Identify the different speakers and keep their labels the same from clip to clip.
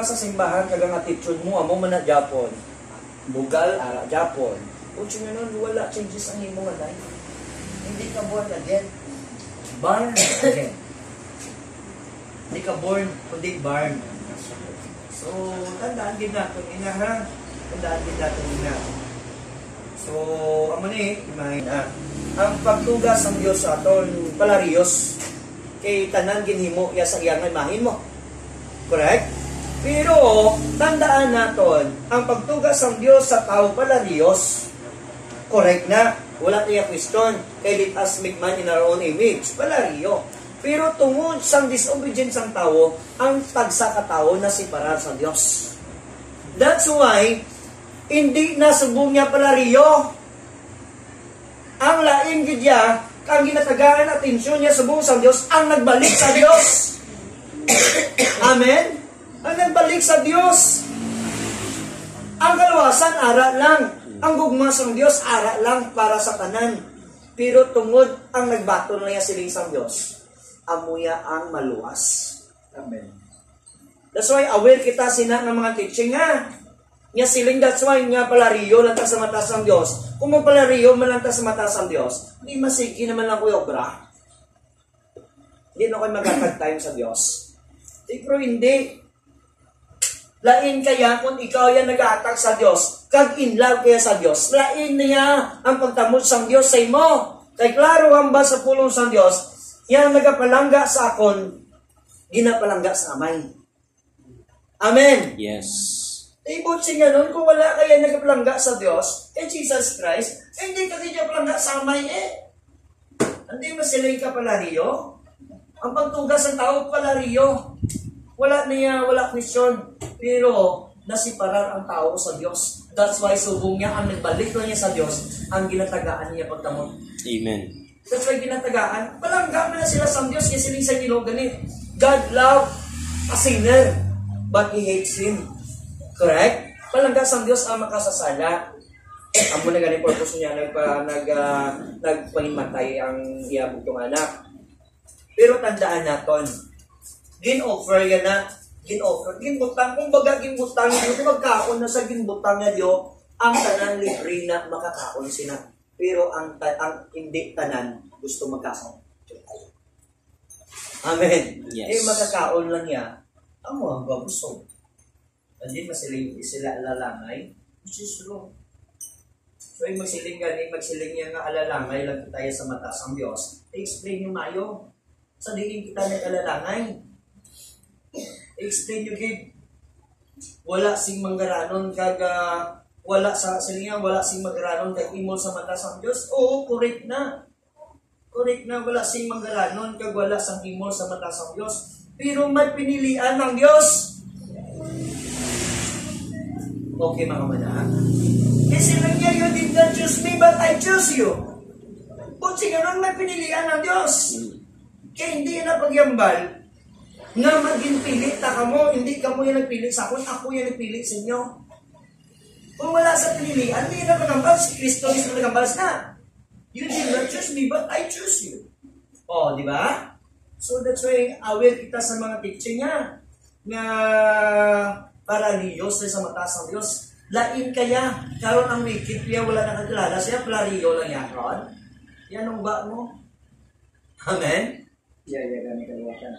Speaker 1: ka sa simbahan, kagang attitude mo, amo man na Japon. Bugal, ara Japon. Kung siya nun, wala changes ang imo nga life. Hindi ka born again. Born again. Hindi ka born, kundi born. So, tandaan din natin ina ha. Tandaan din natin ina. So, amo ni, imahin na. Ang pagtugas ng Diyos sa aton, palariyos, kay tanan ginhimo, ya sa iyang imahin mo. Correct? Pero, tandaan natin, ang pagtugas ng Diyos sa tao palariyos, correct na. Wala tayo question. Kay let us make man in our own image. Palariyo. Pero tungod sa disobedience ng tao, ang tagsa-katao na siparar sa Diyos. That's why, hindi nasubong niya palariyo. Ang laing gidya, ang ginatagaan atensyon niya subong sa Diyos, ang nagbalik sa Diyos. Amen? Ang nagbalik sa Diyos. Ang kaluwasan, ara lang. Ang gugmas ng Diyos, ara lang para sa tanan. Pero tungod ang nagbato na niya siling sa Diyos, amuya ang maluwas. Amen. That's why aware kita sina ng mga teaching nga. Nga siling, that's why nga palariyo lang ta sa mata sa Diyos. Kung magpalariyo man lang ta sa mata sa Diyos, hindi masigi naman lang ko obra. Hindi na kayo magkatag time sa Diyos. Pero hindi. Lain kaya kung ikaw yan nag-aatag sa Diyos, kag in love kaya sa Diyos, lain niya ang pagtamod sa Diyos sa imo. Kay klaro ang ba sa pulong sa Diyos, yan nagapalangga sa akon, ginapalangga sa amay. Amen?
Speaker 2: Yes.
Speaker 1: Ibot siya nun, kung wala kaya nagapalangga sa Diyos, Jesus Christ, hindi ka din niya palangga sa amay Hindi mo sila yung kapalariyo? Ang pagtugas ng tao, palariyo. Wala niya, wala question. Pero, nasiparar ang tao sa Diyos. That's why subong niya, ang nagbalik na niya sa Diyos, ang ginatagaan niya pagtamot.
Speaker 2: Amen.
Speaker 1: That's why ginatagaan. Palangga na sila sa Diyos, kasi siling sa Ginoo ganit. God love a sinner, but He hates him. Correct? Palangga sa Diyos ang makasasala. Amo na ganit purpose niya, nagpahimatay ang iyabutong anak. Pero tandaan natin, gin-offer yan na, ginbutang, kumbaga ginbutang yun, magkaon na sa ginbutang niya Diyo, ang tanan libre na makakaon sila. Pero ang hindi tanan gusto magkaon. Amen.
Speaker 2: Yes.
Speaker 1: Makakaon lang niya, ang mga gusto. Hindi pa sila alalangay, which is wrong. So, magsiling niya nga alalangay lang tayo sa mata ng Diyos. I-explain yung mayo. Sa diin kita nag-alalangay. I-explain yung gig. Wala sing manggaranon wala sing manggaranon kag imol sa mata ng Diyos. Oo, correct na. Correct na, wala sing manggaranon kag wala sang imol sa mata ng Diyos. Pero may pinilian ng Diyos. Okay, mga manaan. Kasi lang niya, you did not choose me, but I choose you. Kung siganon, may pinilian ng Diyos. Kaya hindi na pagyambal nga maging pilit na kamo, hindi kamo yung nagpilit sa ako yung nagpilit sa inyo. Kung wala sa pinilian, hindi na pagambal, si Kristo is na nagambal na. You did not choose me, but I choose you. O, di ba? So that's why aware kita sa mga teaching niya na para Diyos sa mataas ng Diyos. Lain kaya, karon ang wicked kaya wala na kakilala siya, plariyo lang yan, Ron. Yan ang ba mo? Amen?
Speaker 3: Gani kaluwasan.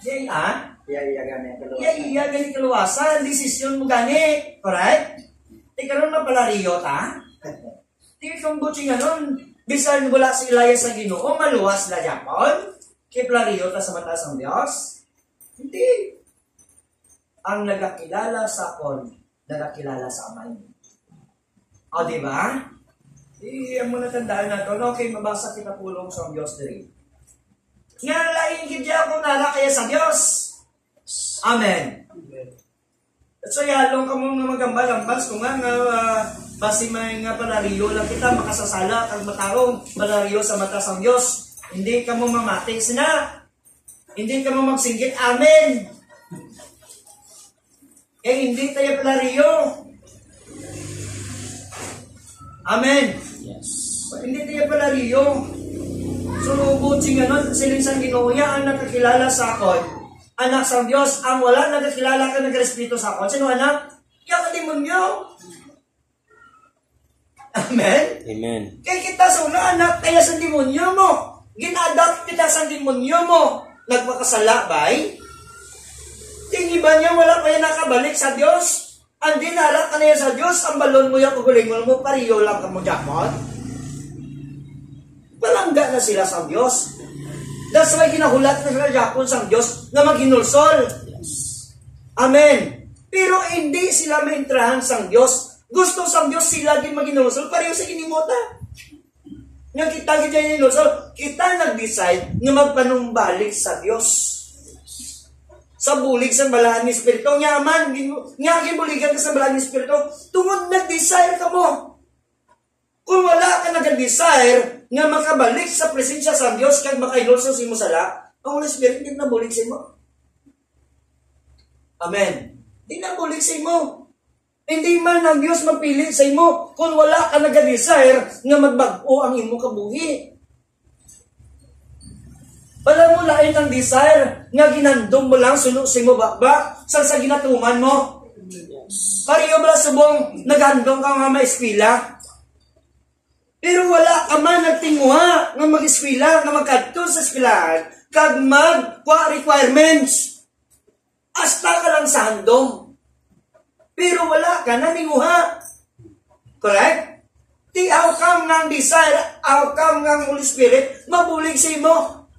Speaker 1: Gani kaluwasan. Desisyon mo gani. Correct? Di karon mapalariyo ta? Di kong butsi nga nun. Bisan wala si Ilaya sa Ginoo, maluwas na Japon. Kay plariyo ta sa mataas ng Diyos. Hindi. Ang nagakilala sa kon, nagakilala sa amay. O, di ba? Ang muna tandaan natin, okay, mabasa kita pulong sa Diyos diri. Nga laing gidya ako nara kaya sa Diyos. Amen. So, yalong ka mong magambal-ambas kung nga basi may nga palariyo lang kita, makasasala kag matarong palariyo sa mata sa Diyos. Hindi ka mo mamati sina. Hindi ka mo magsinggit. Amen. Hindi tayo palariyo. Amen.
Speaker 2: Yes.
Speaker 1: Hindi tayo palariyo. So, buti nga nun, siling sa Ginoo, ang nakakilala sa akon, anak sa Diyos, ang wala nagkakilala ka nag-respeto sa akon. Sino anak? Yung demonyo. Amen?
Speaker 2: Amen.
Speaker 1: Kaya kita sa una anak, kaya sa demonyo mo. Gina-adapt kita sa demonyo mo. Nagpakasala ba'y? Tingiban niya wala pa yan nakabalik sa Diyos. Andi narak ka na yan sa Diyos. Ang balon mo yung kugulingon mo, pariyo lang ka mo dyan. Palangga na sila sa Diyos. That's why ginahulat na sila Japon sa Diyos na maghinulsol. Amen. Pero hindi sila maintrahan sa Diyos. Gusto sa Diyos sila din maghinulsol. Pareho sa ginimota. Nga kita hinulsol, kita nag-decide na magpanumbalik sa Diyos. Sa bulig sa balahan ni Espiritu. Nga gibuligan ka sa balahan ni Espiritu. Tungod nag-desire ka mo. Kung wala ka nag-desire nga makabalik sa presensya sa Diyos kag makahinulsol sa imo sala, ang Holy Spirit hindi na bulig sa imo. Amen. Hindi na bulig sa imo. Hindi man ang Diyos mapili sa imo kung wala ka nag-desire nga magbago ang imo kabuhi. Wala mo lain ang desire nga ginandong mo lang suno sa imo ba sa ginatuman mo. Pariyo bala subong naghandong ka nga maeskwela. Pero wala ka man nagtinguha nga mag-eskwela, nga magkadto sa eskwelahan, kag mag-requirements. Asta ka lang sa handom. Pero wala ka naninguha. Correct? Di outcome ng desire, outcome ng Holy Spirit, mabulig sa imo.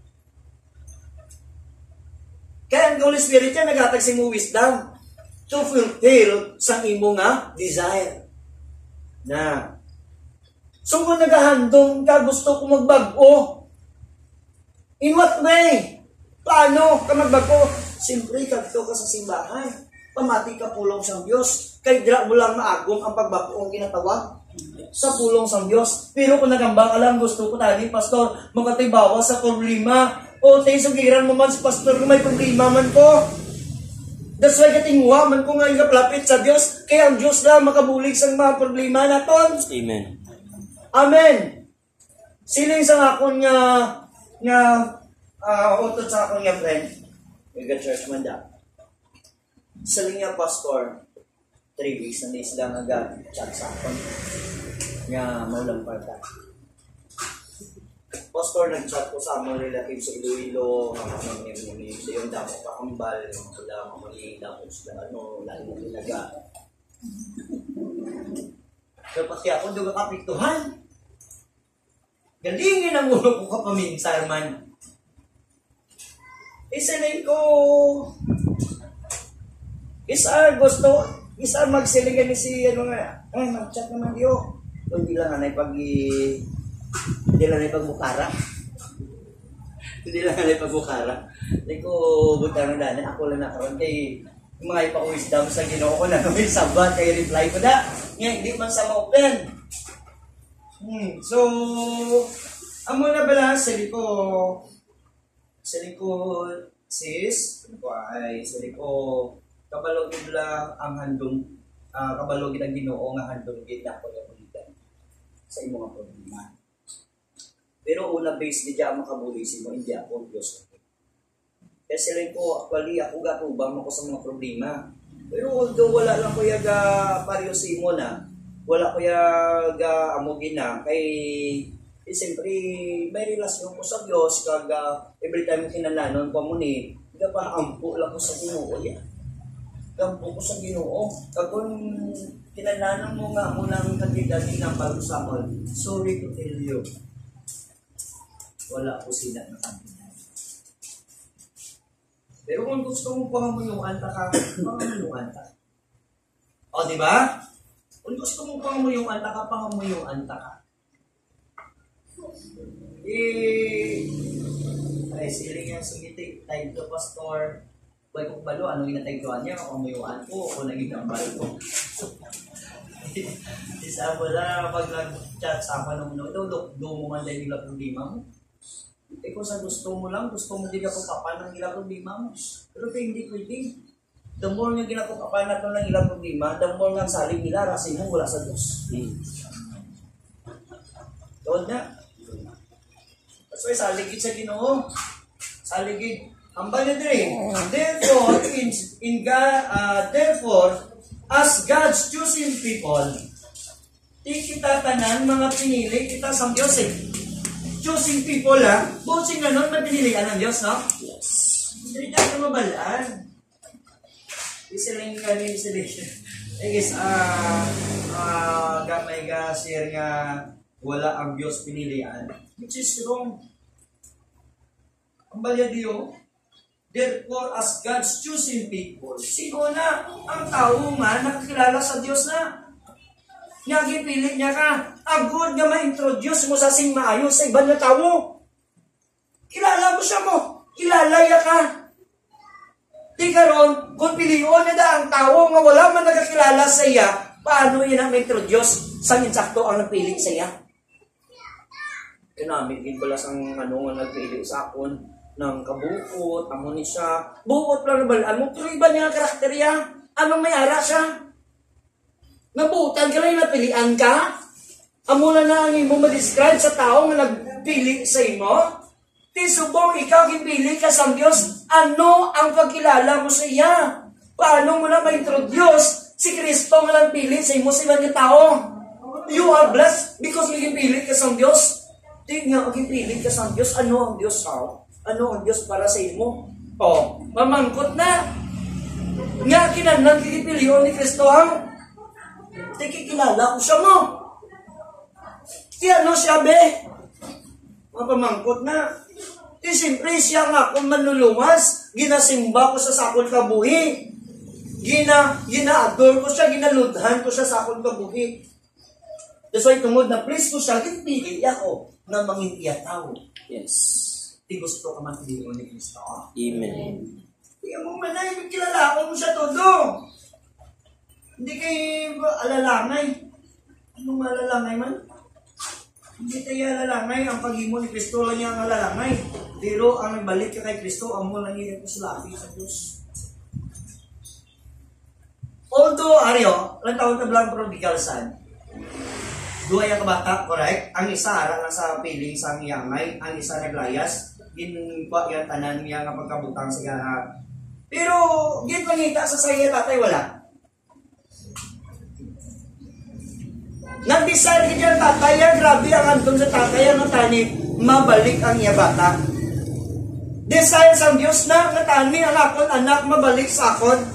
Speaker 1: Kaya ang Holy Spirit yan, nagatag sa imo wisdom to fulfill sa imo nga desire. Na, so kung naghahandong ka, gusto ko magbago. In what way? Paano ka magbago? Siyempre, kagto ka sa simbahan. Pamati ka pulong sa Diyos. Kaya dira mo lang maagong ang pagbago ang ginatawag sa pulong sa Diyos. Pero kung nagambang alam, gusto ko tani, Pastor, magkatibawa sa problema. O, tayo sugiran mo man si Pastor kung may problema man ko. That's why katinguha man ko nga ikapalapit sa Diyos. Kaya ang Diyos lang makabulig sa mga problema naton.
Speaker 2: Amen.
Speaker 1: Amen. Siling sa akon nga utot sa akon nga friend. Nga church man da. Siling nga pastor 3 weeks na sila nag-chat sa akon. Nga maulang parta. Pastor, nag-chat ko sa mga relative sa Iloilo, sa yung damo kakambal, sa damo manila, sa lalo mo tinaga. So, pati ako, doon kapiktuhan. Galingin ang ulo ko kapaminsan man. Isilin ko, isa magsilingan ni si, mag-chat naman diyo. Hindi lang hindi lang pagbukara. Hindi ko butang na dana. Ako lang nakaroon kay mga ipa-wisdom sa Ginoo ko na may sabat kay reply ko na. Ngayon, hindi man sa ma-open. So, amo na bala, sili ko sis, kabalogin lang ang handong, kabalogin ang Ginoo nga handong gina ko yung ulitan sa imong problema. Pero una base di dyan makabulisin mo, hindi ako Diyos. Kaya sila ko, actually, ako gatubang ako sa mga problema. Pero although wala lang ko yaga pariyosin mo na, wala ko yaga amogin na, kay siyempre may relasyon ko sa Diyos, kag every time kinalanon ko mo ni, ampo lang ko sa Ginoo yan. Ampo ko sa Ginoo. Kag kung kinalanon mo nga mo ng kagigati ng palusamon, sorry to tell you, wala ko sila na kanina. Pero kung gusto mo pangamuyuan ka, pangamuyuan ka. O, di ba? Kung gusto mo pangamuyuan ka, pangamuyuan ka. Ay, siling yung sumitik, time to pastor. Buhay ko balo, anong inatagduan niya, pangamuyuan ko, o naging ambal ko. Isa mo lang, pag nag-chat sa akin nung do mo man dahil nila problema mo. Kung sa gusto mo lang, gusto mo din ako kapan ng ilang problema mo. Pero hindi pwede. The more nga ginapukapan natin ng ilang problema, the more nga saling nila, rasin mo wala sa Diyos. Doon na. That's why saligid sa Ginoo. Saligid. Ang banyo diri. Therefore, as God's chosen people, di kita tanan mga pinili kita sa Diyos eh. Choosing people butsing na nun, mapinilian ng Diyos, no?
Speaker 2: Yes.
Speaker 1: Hindi ka mabalaan. Isiling kami selection. Guys, gamay ka share nga wala ang Diyos pinilian. Which is wrong. Ang balya diyo, therefore, as God's chosen people, sino na ang tao nga nakakilala sa Diyos na? Nga gipilit niya ka. Agod nga ma-introduce mo sa sing maayos sa ibang na tao. Kilala mo siya mo. Kilala ya ka. Di karon, kung piliyon na da ang tao nga wala man nagkakilala sa iya, paano yun ang ma-introduce sa insakto ang nagpili sa iya? Kinamit din pala sang nagpili sa akon ng kabuot, amo ni siya. Buot lang na balaan mo, pero iba niya karakterya. Anong may ara siya? Nabutan ka lang, napilian ka? Amo na ang imo ma-describe sa tao nga nagpili sa imo? Ti subong ikaw gipili ka sa Diyos, ano ang pagkilala mo sa iya? Paano mo na ma-introduce si Kristo nga nagpili sa imo sa ibang tao? You are blessed because gipili ka sa Diyos. Di nga gipili ka sa Diyos, ano ang Diyos sa? Ano ang Diyos para sa imo? Mamangkot na. Nga kinanang kikipiliyon ni Kristo ang tikikilala ko siya mo. Ti ano siya be? Mapamangkot na. Ti siyempre siya nga kung manluluwas, ginasimba ko sa sakol kabuhi. Gina-adore ko siya, ginaludhan ko siya sa sakol kabuhi. That's why tungod na praise ko siya, gipili ako na mangintiya tao.
Speaker 2: Yes.
Speaker 1: Di gusto ka man piliyon ni Kristo.
Speaker 2: Amen.
Speaker 1: Tingnan mo man na, kilala ko mo siya todo. Hindi kayo alalangay. Anong alalangay man? Hindi tayo alalangay. Ang pag-imo ni Kristo lang niya ang alalangay. Pero ang nagbalik ka kay Kristo, ang mo lang iyan ko sa labi sa Diyos. Although, lang taon na blang prodigal son. Duha yung kabata, correct? Ang isa ara nga sa piling sa ngiyangay, ang isa naglayas, ginpa yung tanan niya nga pagkabutang sa gaha. Pero, ginpangita sa saya tatay, wala. Nag-decide ka dyan tatay, grabe ang antong sa tatay, ang tani, mabalik ang iya bata. Desire sa Diyos na, nga tani, ang akon anak, mabalik sa akon.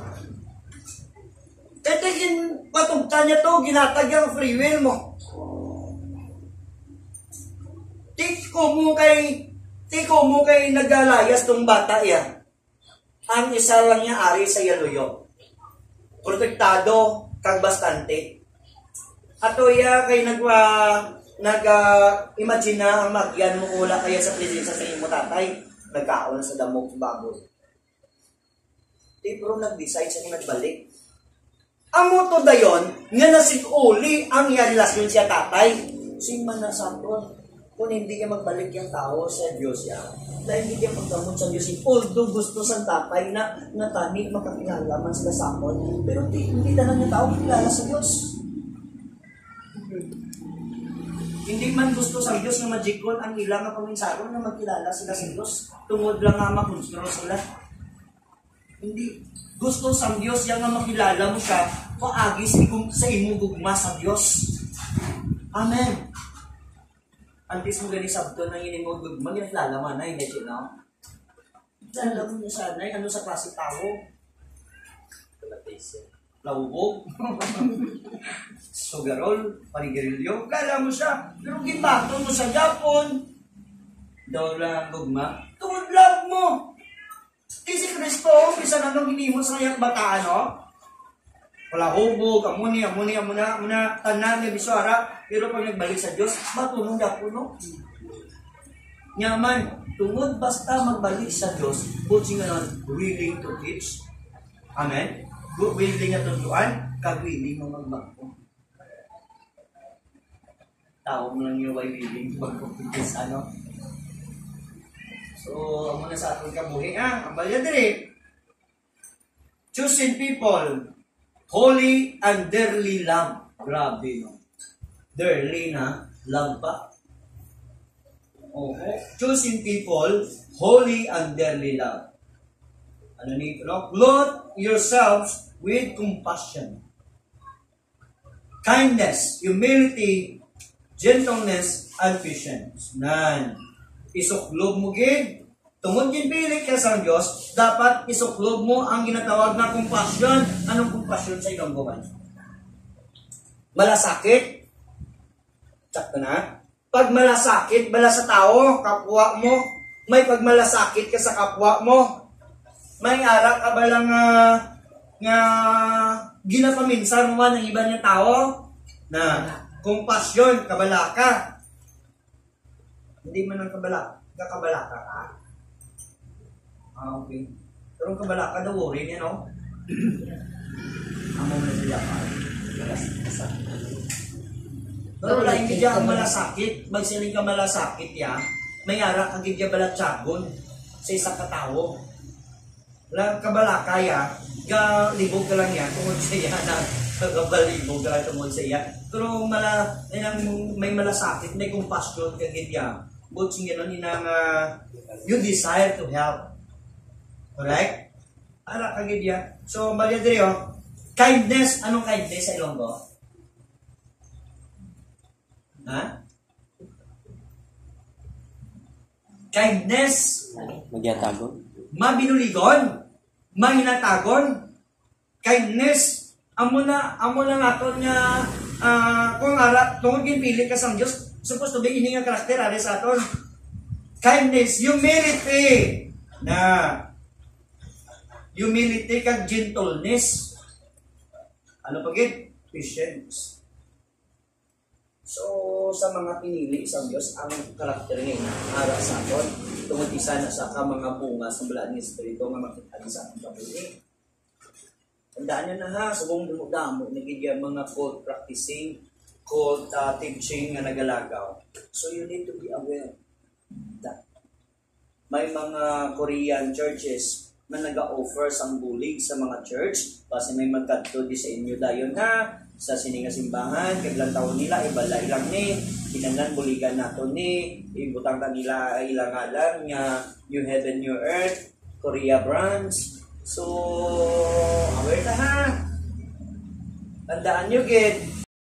Speaker 1: Ito yung patugtan niya to, ginatag yung free will mo. Tiko mo kay nagalayas tong bata iya. Ang isa lang niya ari sa yaluyo. Protektado kag bastante. Ato iya kay imagine na ang magyan mo ula kaya sa presensya sa imo tatay, nagkaon sa damok baboy. Pero nag-decide siya nagbalik. Ang moto dayon, nga nasikuli ang iya relasyon siya tatay. Sing man na sakto, kung hindi ka magbalik yung tao sa Diyos yan, dahil hindi ka magdamot sa Diyos, although gusto sa tatay na natani, makakilala man sila sa akon, pero hindi na lang yung tao kilala sa Diyos. Hindi man gusto sa Diyos na magikon ang ilang na paminsaron na magkilala sila sa Diyos, tungod lang nga makonstro sila. Hindi. Gusto sa Diyos yan nga makilala mo siya, paagi sa imong gugma sa Diyos. Amen. Antes mo gani sabto nang inimog gugma, ginakilala man na, hindi siya, no? Alam mo niya sana, ano sa klase tao? Laubog. Sugarol, panigirilyo. Kala mo siya, pero gibato mo sa Japon. Daw lang gugma. Tungod lang mo. Si Kristo, bisa na nung hinimos sa kanyang bataan, no? Wala hubog, amuni, tanan, biswara, pero pag nagbalik sa Diyos, matulong na po, no? Nyaman, tungod basta magbalik sa Diyos, buti nga nun, willing to teach. Amen? Willing na tutuan, kag-willing na magbago. Tao mo lang yung willing mag-competence, ano? So, muna sa atong kabuhi, ang balya diri. Choosing people, holy and dearly loved. Grabe, no? Dearly na, love pa. Choosing people, holy and dearly loved. Ano ni, no? Clothe yourselves with compassion, kindness, humility, gentleness, and patience. Nan, isuklob mo gid. Tungod gid pili ka sa Dios, dapat isuklob mo ang ginatawag na compassion. Anong compassion sa ilang buwan? Malasakit? Tsak na. Pag malasakit, bala sa tao, kapwa mo, may pagmalasakit ka sa kapwa mo, may ara ka ba lang nga ginapaminsan mo man ng iba ng tao na compassion, kabala ka. Hindi man ang kabala, kakabala ka. Okay. Pero kabala ka daw, worry niya, no? Amo na sila pa. Pero lain ka ang malasakit, magsiling ka malasakit ya, may ara ka gidya bala tsagon sa isang katao. Lang kabala kaya, libog ka lang yan, tungod sa iya na kabalibog ka lang tungod sa iya. Pero may malasakit, may compassion ka gidya. But sing gano'n inang you desire to help. Correct? Ara ka gidya. So, bagay diri kindness, anong kindness sa Ilonggo? Ha? Kindness.
Speaker 2: Magyatagon.
Speaker 1: Mabinuligon. Mahinatagon. Kindness. Amo na nato nga kung ara tungod ginpili ka sa Dios, supposed to be ini nga karakter ari sa aton. Kindness, humility. Humility kag gentleness. Ano pa gid? Patience. So, sa mga pinili sa Diyos, ang karakter ngayon ara sa aton, tungod isa na sa mga bunga sa balaan ng Espiritu nga makita sa ating kapili. Tandaan nyo na ha, subong damo, nagigyan mga cult practicing, cult teaching nga nagalagaw. So, you need to be aware that may mga Korean churches na nag-offer sang bulig sa mga church kasi may magkadto di sa inyo dayon ha. Sa sininga simbahan, kaglang taon nila, ibala ilang ni, kinanglan buligan nato ni, ibutang ka nila ilang alam, nga New Heaven, New Earth, Korea branch. So, aware na ha. Tandaan nyo, gid,